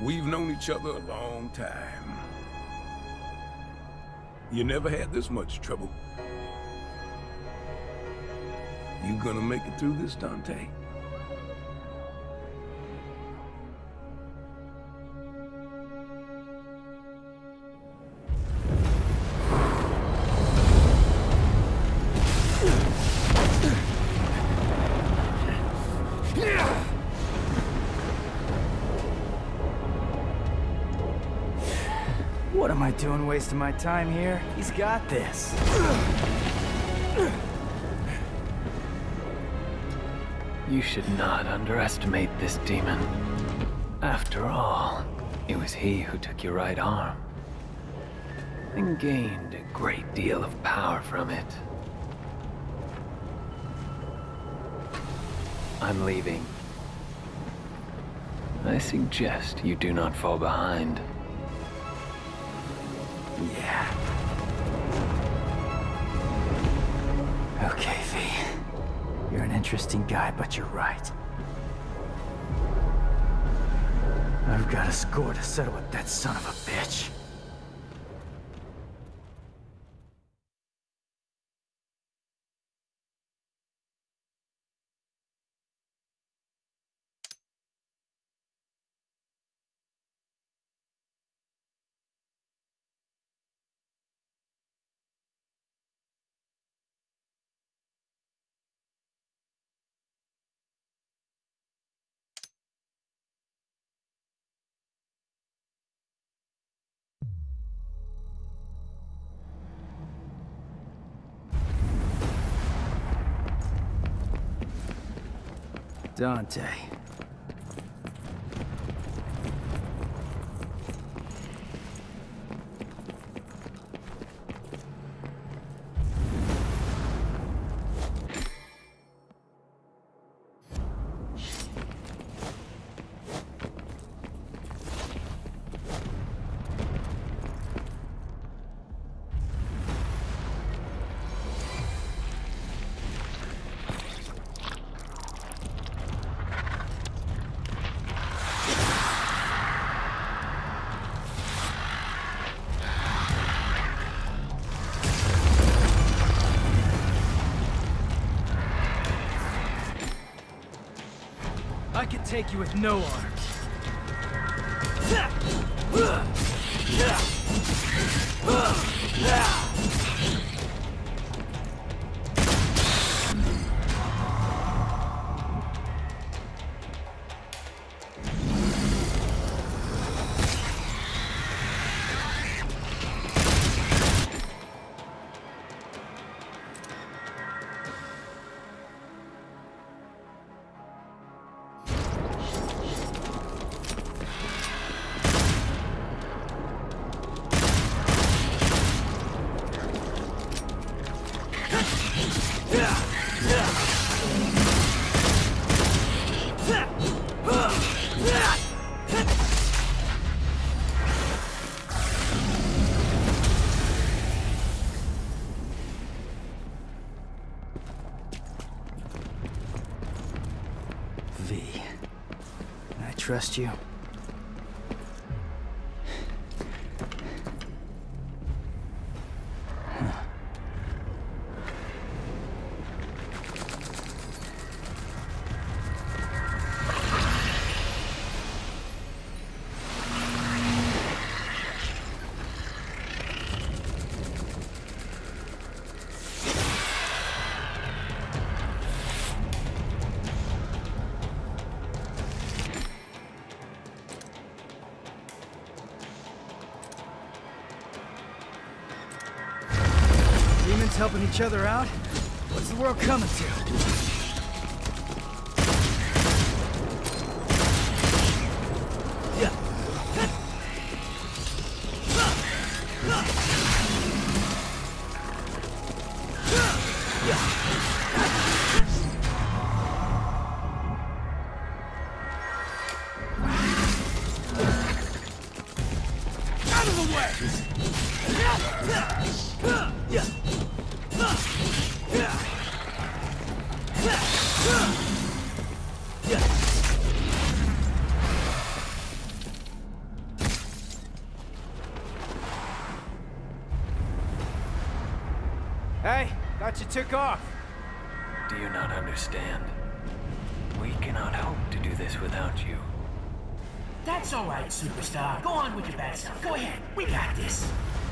We've known each other a long time. You never had this much trouble. You gonna make it through this, Dante? What am I doing wasting my time here? He's got this. You should not underestimate this demon. After all, it was he who took your right arm and gained a great deal of power from it. I'm leaving. I suggest you do not fall behind. Yeah. Okay, V. You're an interesting guy, but you're right. I've got a score to settle with that son of a bitch. Dante. I could take you with no arms. V, I trust you. Demons helping each other out? What's the world coming to? Out of the way! took off. Do you not understand? We cannot hope to do this without you. That's all right, superstar. Go on with your bad stuff. Go ahead. We got this.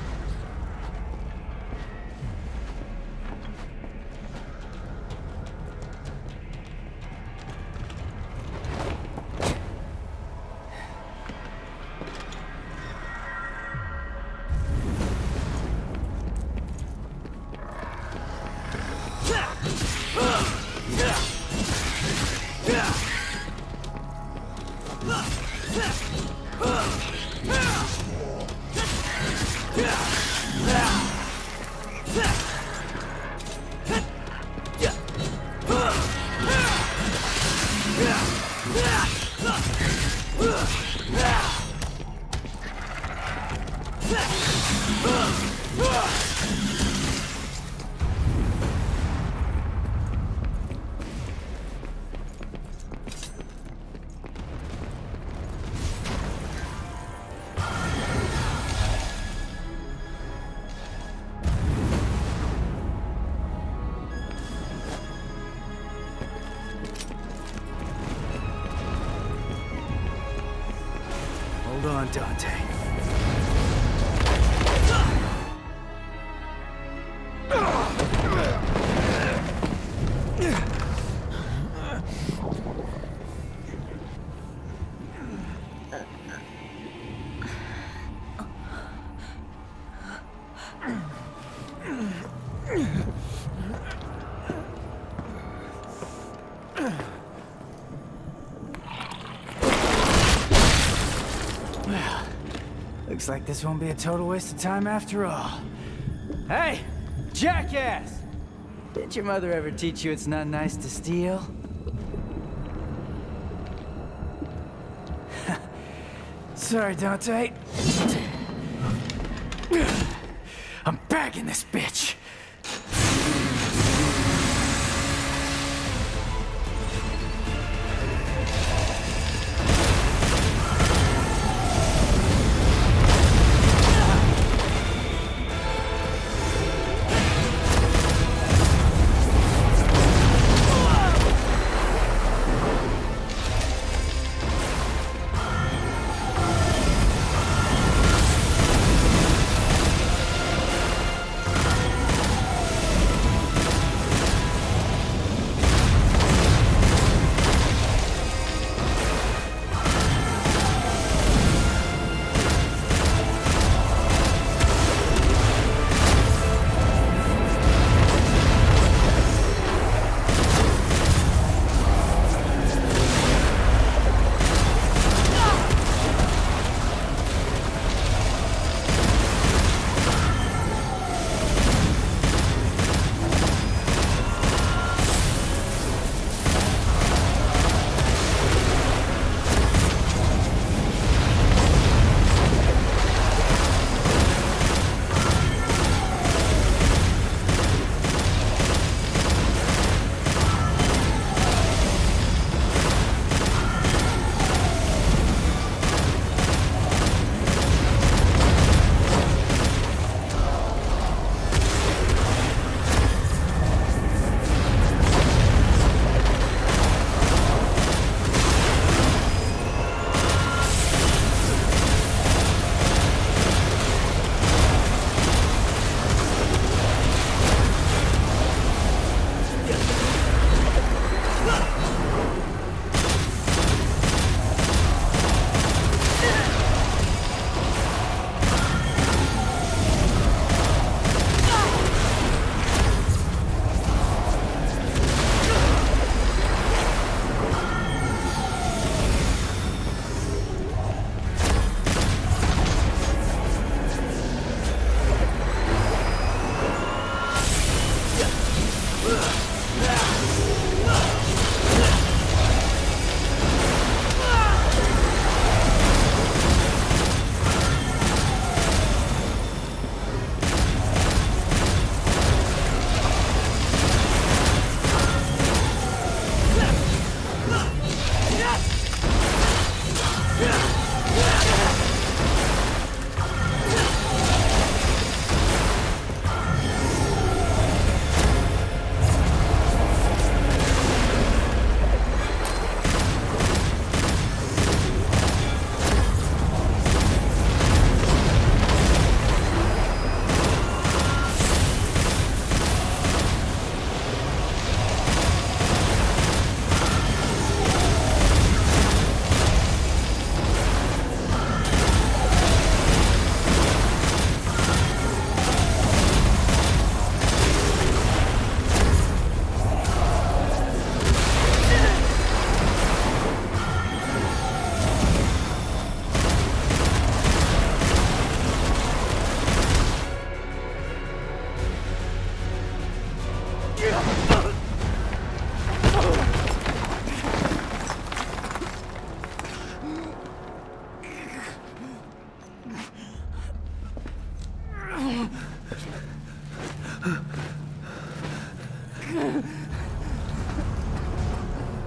Hold on, Dante. Well, looks like this won't be a total waste of time after all. Hey, jackass! Didn't your mother ever teach you it's not nice to steal? Sorry, Dante. I'm bagging this bitch.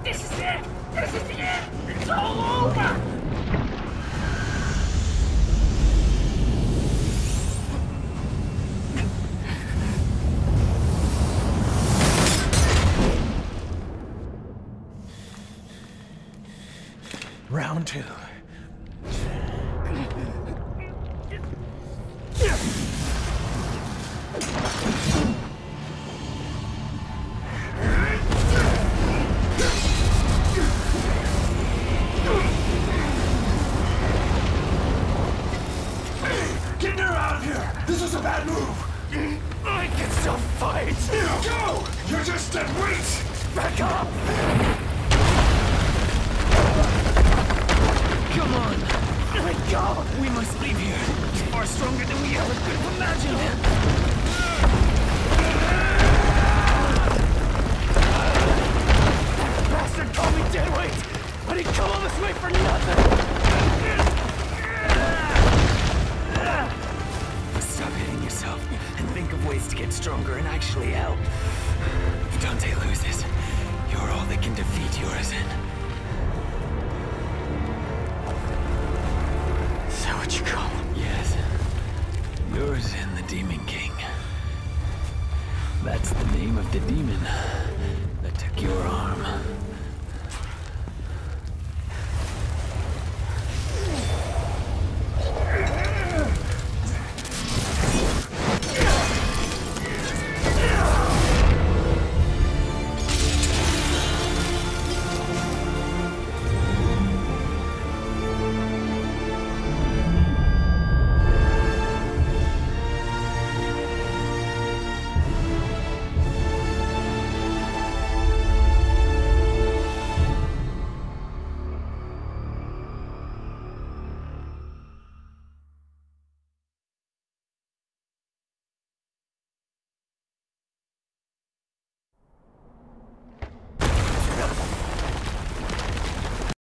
This is it! This is the end! It's all over! Round 2.